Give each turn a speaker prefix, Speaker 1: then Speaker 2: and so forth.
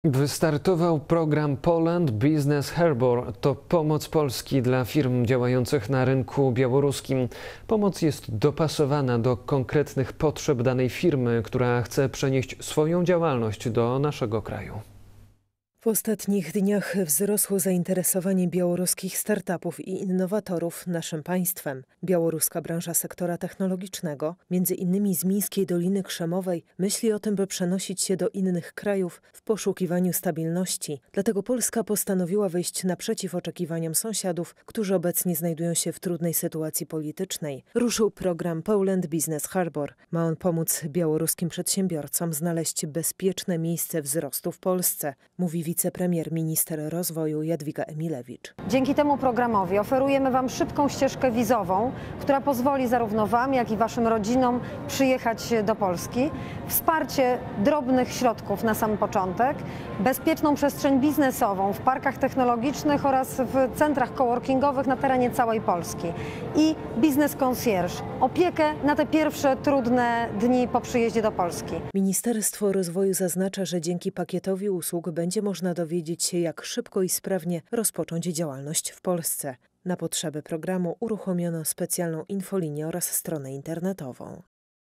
Speaker 1: Wystartował program Poland Business Harbor. To pomoc Polski dla firm działających na rynku białoruskim. Pomoc jest dopasowana do konkretnych potrzeb danej firmy, która chce przenieść swoją działalność do naszego kraju.
Speaker 2: W ostatnich dniach wzrosło zainteresowanie białoruskich startupów i innowatorów naszym państwem. Białoruska branża sektora technologicznego, między innymi z Mińskiej Doliny Krzemowej, myśli o tym, by przenosić się do innych krajów w poszukiwaniu stabilności. Dlatego Polska postanowiła wyjść naprzeciw oczekiwaniom sąsiadów, którzy obecnie znajdują się w trudnej sytuacji politycznej. Ruszył program Poland Business Harbor. Ma on pomóc białoruskim przedsiębiorcom znaleźć bezpieczne miejsce wzrostu w Polsce, mówi wicepremier minister rozwoju Jadwiga Emilewicz.
Speaker 3: Dzięki temu programowi oferujemy Wam szybką ścieżkę wizową, która pozwoli zarówno Wam, jak i Waszym rodzinom przyjechać do Polski. Wsparcie drobnych środków na sam początek, bezpieczną przestrzeń biznesową w parkach technologicznych oraz w centrach coworkingowych na terenie całej Polski i biznes concierge, opiekę na te pierwsze trudne dni po przyjeździe do Polski.
Speaker 2: Ministerstwo Rozwoju zaznacza, że dzięki pakietowi usług będzie można dowiedzieć się, jak szybko i sprawnie rozpocząć działalność w Polsce. Na potrzeby programu uruchomiono specjalną infolinię oraz stronę internetową.